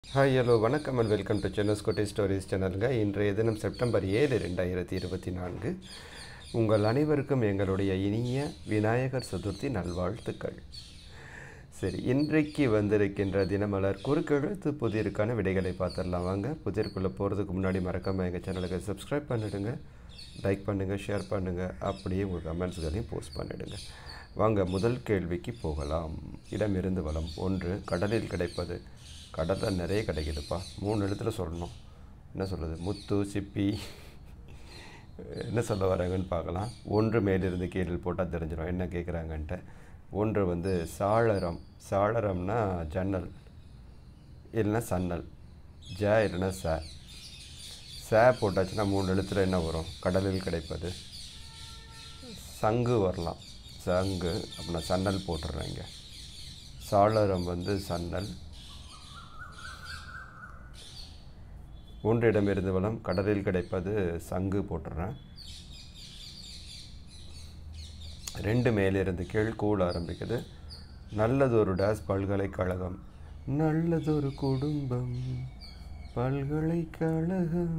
Hi hello வணக்கம் and welcome to Chennai's Kottai stories சேனலுங்க. இன்றைய தினம் செப்டம்பர் 7, 2024. உங்கள் அனைவருக்கும் எங்களுடைய இனிய விநாயகர் சதுர்த்தி நல்வாழ்த்துக்கள். சரி, இன்றைக்கு வந்திருக்கின்ற தினமலர் குறுக்கெழுத்து புதிருக்கான விடைகளை பார்த்துடலாம் வாங்க. புதிருக்குள்ளே போகிறதுக்கு முன்னாடி மறக்காமல் எங்கள் சேனலுக்கு சப்ஸ்கிரைப் பண்ணிவிடுங்க, லைக் பண்ணுங்கள், ஷேர் பண்ணுங்கள், அப்படியே உங்கள் கமெண்ட்ஸ்களையும் போஸ்ட் பண்ணிவிடுங்க. வாங்க முதல் கேள்விக்கு போகலாம். இடமிருந்து வளம். 1. கடலில் கிடைப்பது. கடலில் நிறைய கிடைக்குதுப்பா. 3 எழுத்துல சொல்லணும். என்ன சொல்கிறது? முத்து, சிப்பி, என்ன சொல்ல வராங்கன்னு பார்க்கலாம். 1 மேலிருந்து கீழே போட்டால் தெரிஞ்சிடும் என்ன கேட்குறாங்கன்ட்டு. 1 சாளரம். சாளரம்னா ஜன்னல் இல்லைன்னா சன்னல். இல்லைன்னா சே போட்டாச்சுன்னா 3 எழுத்துல என்ன வரும்? கடலில் கிடைப்பது. சங்கு வரலாம். சங்கு அப்படின்னா சன்னல் போட்டுடுறேன் இங்கே. சாளரம் சன்னல். 1 இடமிருந்து வளம். கடலில் கிடைப்பது சங்கு போட்டுடுறேன். 2 மேலிருந்து கீழ் கூழ ஆரம்பிக்குது. நல்லதொரு டேஸ் பல்கலைக்கழகம். நல்லதொரு குடும்பம் பல்கலைக்கழகம்.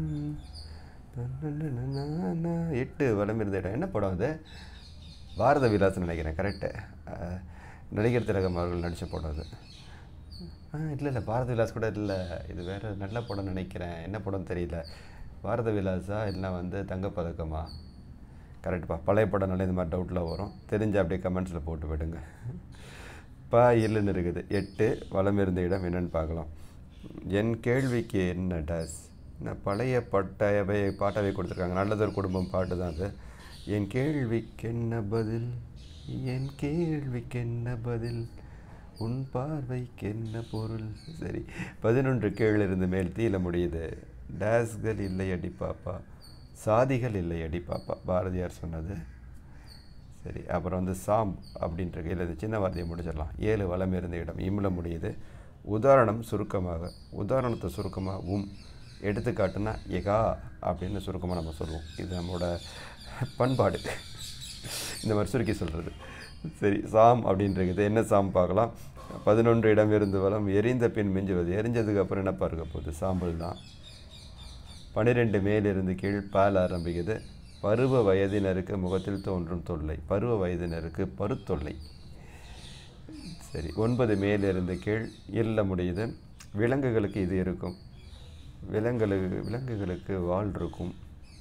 8 வளம் இருந்த இடம். என்ன படம் அது? பாரத விலாசம் நினைக்கிறேன். கரெக்டு. நடிகர் திலகம் அவர்கள் நடித்த படம் அது. இல்லை பாரத விலாஸ் கூட இல்லை, இது வேறு நல்ல படம் நினைக்கிறேன். என்ன படம் தெரியல. பாரத விலாஸா இல்லை தங்கப்பதக்கமா? கரெக்டுப்பா. பழைய படம்னால இந்த மாதிரி டவுட்டில் வரும். தெரிஞ்ச அப்படியே கமெண்ட்ஸில் போட்டு விடுங்க. இல்லைன்னு இருக்குது. 8 வளம் இருந்த இடம் என்னென்னு பார்க்கலாம். என் கேள்விக்கு என்ன டேஸ்? நான் பழைய பாட்டாவே கொடுத்துருக்காங்க. நல்லதொரு குடும்பம் பாட்டு தான் அது. என் கேள்விக்கு என்ன பதில்? என் கேள்விக்கு என்ன பதில்? உன் பார்வைக்கு என்ன பொருள்? சரி, 11 கீழிருந்து மேல் தீல முடியுது. டேஸ்கள் இல்லை அடி பாப்பா, சாதிகள் இல்லை அடி பாப்பா, பாரதியார் சொன்னது. சரி, அப்புறம் சாம் அப்படின்ற கையில் சின்ன வார்த்தையை முடிச்சிடலாம். 7 வளம் இருந்த இடம் இம்ல முடியுது. உதாரணம் சுருக்கமாக. உதாரணத்தை சுருக்கமாக எடுத்துக்காட்டுனா எகா அப்படின்னு சுருக்கமாக நம்ம சொல்லுவோம். இது நம்மளோட பண்பாடு, இந்த மாதிரி சுருக்கி சொல்கிறது. சரி, சாம் அப்படின்றது என்ன சாம் பார்க்கலாம். 11 இடம் இருந்து வளம். எரிந்த பின் மிஞ்சுவது. எரிஞ்சதுக்கு அப்புறம் என்ன பார்க்க போகுது? சாம்பல் தான். 12 மேலிருந்து கீழ் பால் ஆரம்பிக்குது. பருவ வயதினருக்கு முகத்தில் தோன்றும் தொல்லை. பருவ வயதினருக்கு பருத்தொல்லை. சரி, 9 மேலிருந்து கீழ் இல்ல முடியுது. விலங்குகளுக்கு இது இருக்கும். விலங்குகளுக்கு வால் இருக்கும்.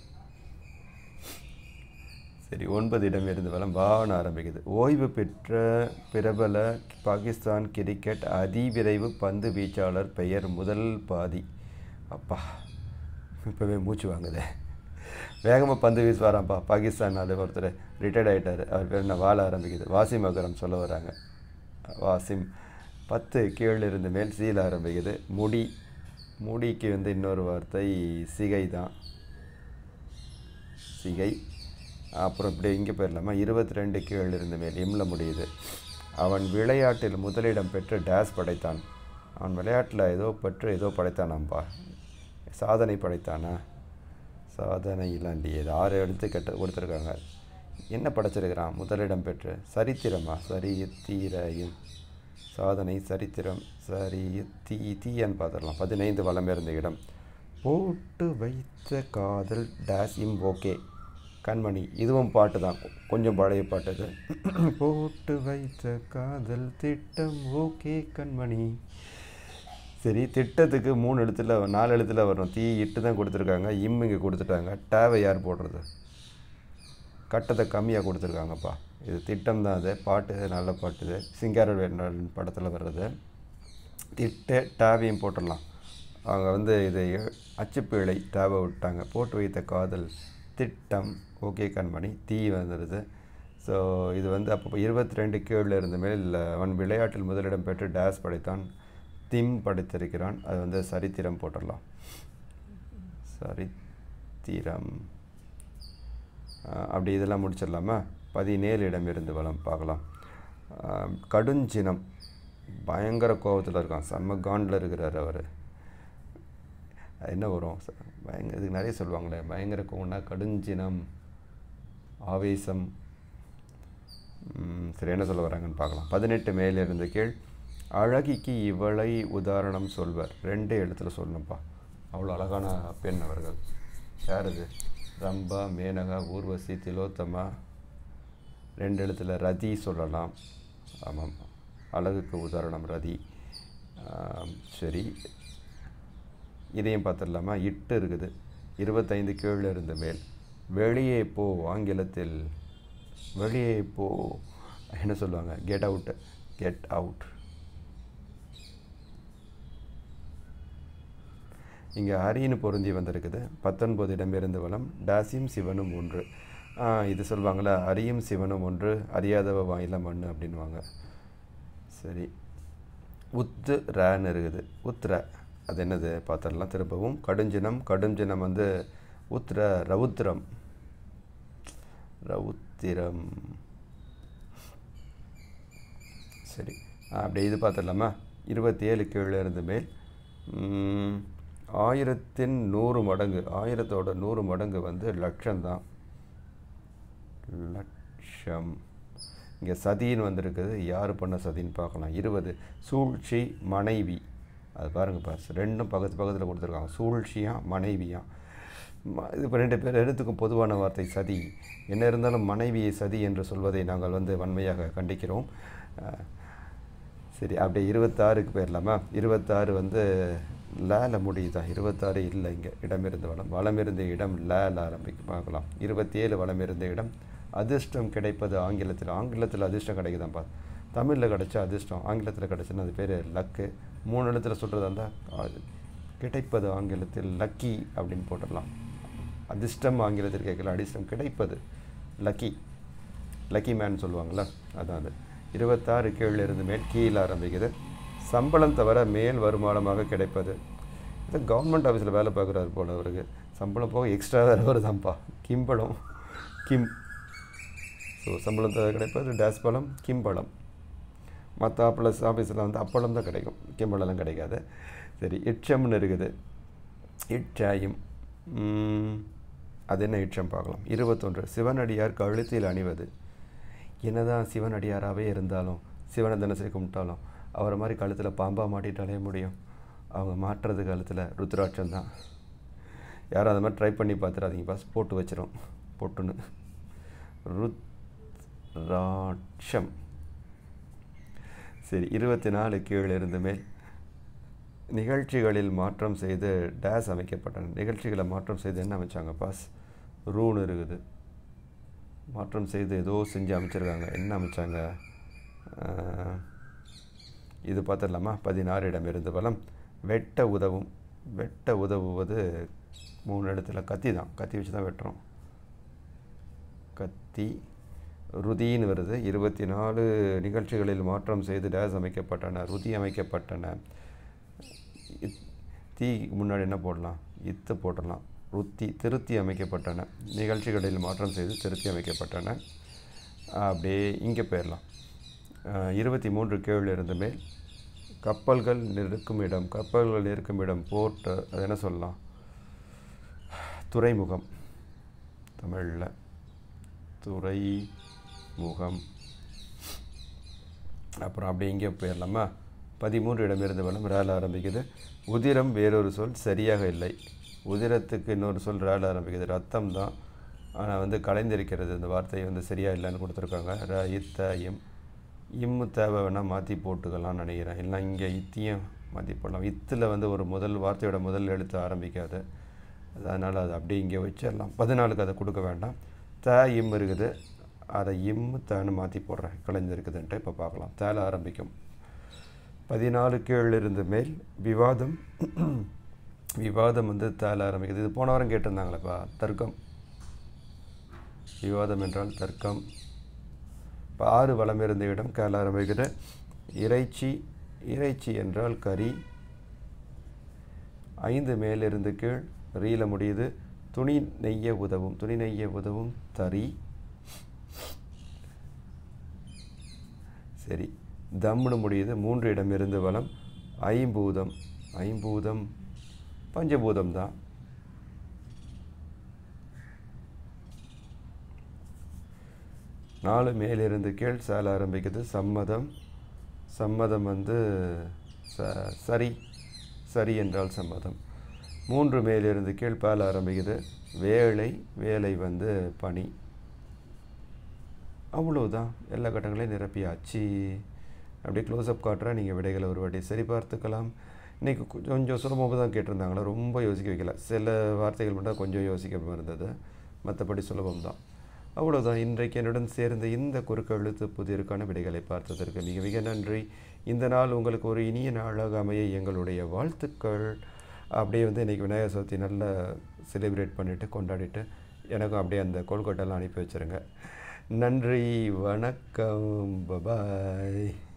சரி, 9 இடம் இருந்து வளம். வான ஆரம்பிக்குது. ஓய்வு பெற்ற பிரபல பாகிஸ்தான் கிரிக்கெட் அதிவிரைவு பந்து வீச்சாளர் பெயர் முதல் பாதி. அப்பா, இப்போவே மூச்சு வாங்குதே. வேகமாக பந்து வீசுவாராம்ப்பா. பாகிஸ்தான் அது ஒருத்தர் ரிட்டையர்ட் ஆகிட்டார். அவர் பேர் என்ன? வாழ ஆரம்பிக்குது. வாசிம் அகரம் சொல்ல வராங்க. வாசிம். 10 கீழிருந்து மேல் சீல ஆரம்பிக்குது. முடிக்கு இன்னொரு வார்த்தை சிகை தான். சிகை. அப்புறம் இப்படி இங்கே போயிடலாமா? 22 கீழ் இருந்து மேல் இம்ல முடியுது. அவன் விளையாட்டில் முதலிடம் பெற்று டேஸ் படைத்தான். அவன் விளையாட்டில் ஏதோ படைத்தானாம்பா. சாதனை படைத்தானா? சாதனையெல்லாம் இல்லையே. 6 எழுத்து கொடுத்துருக்காங்க. என்ன படைச்சிருக்கிறான்? முதலிடம் பெற்று. சரித்திரமா? சரித்திரையும் சாதனை சரித்திரம். சரி தீயன்னு பார்த்துடலாம். 15 வளம் இருந்த இடம். போட்டு வைத்த காதல் டேஸ் இம் ஓகே கண்மணி. இதுவும் பாட்டு தான், கொஞ்சம் பழைய பாட்டு இது. போட்டு வைத்த காதல் திட்டம் ஓகே கண்மணி. சரி, திட்டத்துக்கு 3 எழுத்துல 4 எழுத்துல வரும். இட்டு தான் கொடுத்துருக்காங்க. இங்கே கொடுத்துட்டாங்க. டேவை யார் போடுறது? கட்டத்தை கம்மியாக கொடுத்துருக்காங்கப்பா. இது திட்டம் தான். அது பாட்டு நல்ல பாட்டு. இது சிங்கார படத்தில் வர்றது. டேவையும் போட்டுடலாம். அவங்க இது அச்சுப்பிழை டேவை விட்டாங்க. போட்டு வைத்த காதல் திட்டம் ஓகே கண்மணி. வந்துடுது. ஸோ இது அப்போ 22 கீழே இருந்த மேல் அவன் விளையாட்டில் முதலிடம் பெற்று டேஸ் படைத்தான். திம் படைத்திருக்கிறான். அது சரித்திரம் போட்டுடலாம். சரித்திரம். அப்படி இதெல்லாம் முடிச்சிடலாமா? 17 இடம் இருந்து வளம் பார்க்கலாம். கடுஞ்சினம். பயங்கர கோபத்தில் இருக்கான். செம்ம காண்டில் இருக்கிறார் அவர். என்ன வரும்? இதுக்கு நிறைய சொல்லுவாங்களே. பயங்கர கோவம்னா கடுஞ்சினம், ஆவேசம். சரி, என்ன சொல்ல வராங்கன்னு பார்க்கலாம். 18 மேலிருந்து கீழ் அழகிக்கு இவளை உதாரணம் சொல்வர். 2 எழுத்தில் சொல்லணும்ப்பா. அவ்வளோ அழகான பெண் அவர்கள். யார் அது? ரம்பா, மேனகா, ஊர்வசி, திலோத்தமா. 2 எழுத்தில் ரதி சொல்லலாம். ஆமாம், அழகுக்கு உதாரணம் ரதி. சரி, இதையும் பார்த்துடலாமா? இட்டு இருக்குது. 25 கீழே இருந்து மேல். வெளியே போ, ஆங்கிலத்தில் வெளியே போ என்ன சொல்லுவாங்க? Get out. Get out. இங்கே ஹரின்னு பொருந்தி வந்திருக்குது. 19 இடமிருந்து வளம். டாசியும் சிவனும் ஒன்று. இது சொல்லுவாங்களே, அரியும் சிவனும் ஒன்று, அறியாதவ வாயில மண் அப்படின்வாங்க. சரி, உத்து ரேன்னு இருக்குது. உத்ர அது என்னது பார்த்துடலாம் திரும்பவும். கடுஞ்சினம். கடுஞ்சினம் வந்து உத்ர, ரவுத்திரம். ரவுத்திரம். சரி, அப்படியே இது பார்த்துடலாமா? 27 கீழே இருந்து மேல். 1000 மடங்கு. 1000 100 மடங்கு வந்து லட்சம்தான். லட்சம். இங்கே சதின்னு வந்திருக்குது. யார் பண்ண சதின்னு பார்க்கலாம். 20 சூழ்ச்சி, மனைவி. அது பாருங்கள் பாஸ், ரெண்டும் பக்கத்தில் கொடுத்துருக்காங்க. சூழ்ச்சியாக மனைவியாக. இது இப்போ 2 பேர் எழுத்துக்கும் பொதுவான வார்த்தை சதி. என்ன இருந்தாலும் மனைவியை சதி என்று சொல்வதை நாங்கள் வந்து வன்மையாக கண்டிக்கிறோம். சரி, அப்படியே 26க்கு போயிடலாமா? 26 வந்து லேல முடியுதா? 26 இல்லை. இங்கே இடமிருந்து வளம். வளமிருந்த இடம் லேல ஆரம்பிக்க பார்க்கலாம். 27 வளமிருந்த இடம். அதிர்ஷ்டம் கிடைப்பது ஆங்கிலத்தில். ஆங்கிலத்தில் அதிர்ஷ்டம் கிடைக்குதான்ப்பா. தமிழில் கிடச்சா அதிர்ஷ்டம், ஆங்கிலத்தில் கிடச்சுன்னா அது பேர் லக்கு. 3 எழுத்தில் சொல்கிறதா இருந்தால் கிடைப்பது ஆங்கிலத்தில் லக்கி அப்படின்னு போட்டுடலாம். அதிர்ஷ்டம் ஆங்கிலத்தில் கேட்கல, அதிர்ஷ்டம் கிடைப்பது லக்கி. லக்கி மேன் சொல்லுவாங்களா, அதான் அது. 26 கீழே இருந்து மேல். கீழே ஆரம்பிக்குது. சம்பளம் தவிர மேல் வருமானமாக கிடைப்பது. இது கவர்மெண்ட் ஆஃபீஸில் வேலை பார்க்குறாரு போல் அவருக்கு. சம்பளம் போக எக்ஸ்ட்ரா வேறு வருதான்ப்பா. கிம்பளம். கிம். ஸோ சம்பளம் தவிர கிடைப்பது டேஸ்பலம், கிம்பளம். மற்ற ஆஃபீஸில் வந்து அப்பளம் தான் கிடைக்கும், கிம்பளம் கிடைக்காது. சரி, இட்சம்னு இருக்குது. இட்சாயும். அது என்ன இட்சம் பார்க்கலாம். 21 சிவனடியார் கழுத்தில் அணிவது. என்னதான் சிவனடியாராகவே இருந்தாலும், சிவனை தினசரி கும்பிட்டாலும், அவரை மாதிரி கழுத்தில் பாம்பாக மாட்டிட்டு அலைய முடியும்? அவங்க மாட்டுறது கழுத்தில் ருத்ராட்சம் தான். யாரும் அதை மாதிரி ட்ரை பண்ணி பார்த்துடாதீங்க பாஸ், போட்டு வச்சிரும் பொட்டுன்னு. ருத்ராட்சம். சரி, 24 கீழே இருந்து மேல். நிகழ்ச்சிகளில் மாற்றம் செய்து டேஸ் அமைக்கப்பட்டன. நிகழ்ச்சிகளை மாற்றம் செய்து என்ன அமைச்சாங்க பாஸ்? ரூன்னு இருக்குது. மாற்றம் செய்து ஏதோ செஞ்சு அமைச்சிருக்காங்க. என்ன அமைச்சாங்க? இது பார்த்துடலாமா? 16 இடமிருந்து பலம். வெட்ட உதவும். வெட்ட உதவுவது 3 இடத்துல கத்தி தான். கத்தி வச்சு தான் வெட்டுறோம். கத்தி. ருதின்னு வருது. 24 நிகழ்ச்சிகளில் மாற்றம் செய்து டேஸ் அமைக்கப்பட்டன. ருதி அமைக்கப்பட்டன. தீ முன்னாடி என்ன போடலாம்? இத்து போடலாம். ருத்தி. திருத்தி அமைக்கப்பட்டன. நிகழ்ச்சிகளில் மாற்றம் செய்து திருத்தி அமைக்கப்பட்டன. அப்படியே இங்கே போயிடலாம். 23 கீழே இருந்து மேல். கப்பல்கள் இருக்கும் இடம். கப்பல்கள் இருக்கும் இடம் போர்ட். அது என்ன சொல்லலாம்? துறைமுகம். தமிழில் துறைமுகம். அப்புறம் அப்படியே இங்கே போயிடலாமா? 13 இடமிருந்து வளம். ரேல ஆரம்பிக்குது. உதிரம் வேறொரு சொல், சரியாக இல்லை. உதிரத்துக்கு இன்னொரு சொல் ரேல ஆரம்பிக்குது. ரத்தம் தான், ஆனால் வந்து கலைந்திருக்கிறது. இந்த வார்த்தையை வந்து சரியாக இல்லைன்னு கொடுத்துருக்காங்க. ர இத்த இம். இம்மு தேவை வேணால் மாற்றி போட்டுக்கலாம்னு நினைக்கிறேன். இல்லை இங்கே இத்தியும் மாற்றி போடலாம். இத்தில் வந்து ஒரு வார்த்தையோட முதல் எழுத்து ஆரம்பிக்காது. அதனால் அது அப்படியே இங்கே வச்சிடலாம். 14க்கு அதை கொடுக்க வேண்டாம். த இம் இருக்குது. அதை இம்மு தேன்னு மாற்றி போடுறேன். கலைஞ்சிருக்குதுன்ட்டு இப்போ பார்க்கலாம். தேல ஆரம்பிக்கும். 14 கீழே இருந்து மேல். விவாதம். விவாதம் வந்து தேல ஆரம்பிக்குது. இது போன வாரம் கேட்டிருந்தாங்களேப்பா. தர்க்கம். விவாதம் என்றால் தர்க்கம். இப்போ 6 வளம் இருந்த இடம் கேல ஆரம்பிக்குது. இறைச்சி. இறைச்சி என்றால் கறி. 5 மேலிருந்து கீழ். ரீல முடியுது. துணி நெய்ய உதவும். துணி நெய்ய உதவும் தறி. சரி, தம்னு முடியுது. 3 இடமிருந்து வளம். ஐம்பூதம். ஐம்பூதம் பஞ்சபூதம் தான். நாலு மேலிருந்து கீழ். சேல ஆரம்பிக்குது. சம்மதம். சம்மதம் வந்து சரி. சரி என்றால் சம்மதம். 3 மேலிருந்து கீழ் பால் ஆரம்பிக்குது. வேலை, வேலை வந்து பணி. அவ்வளவுதான். எல்லா கட்டங்களையும் நிரப்பியாச்சு. அப்படியே க்ளோஸ்அப் காட்டுறேன். நீங்கள் விடைகளை ஒரு வாட்டி சரி பார்த்துக்கலாம். இன்றைக்கி கொஞ்சம் சுலபமாக தான் கேட்டிருந்தாங்களா, ரொம்ப யோசிக்க வைக்கல. சில வார்த்தைகள் மட்டும் கொஞ்சம் யோசிக்க இருந்தது, மற்றபடி சுலபம் தான். அவ்வளோதான். இன்றைக்கு என்னுடன் சேர்ந்த இந்த குறுக்கு எழுத்து புதிருக்கான விடைகளை பார்த்ததற்கு மிக மிக நன்றி. இந்த நாள் உங்களுக்கு ஒரு இனிய நாளாக அமைய எங்களுடைய வாழ்த்துக்கள். அப்படியே வந்து இன்றைக்கி விநாயகர் சதுர்த்தி நல்லா செலிப்ரேட் பண்ணிவிட்டு கொண்டாடிட்டு எனக்கும் அப்படியே அந்த கொல்கட்டெல்லாம் அனுப்பி வச்சுருங்க. நன்றி, வணக்கம், பபாய்.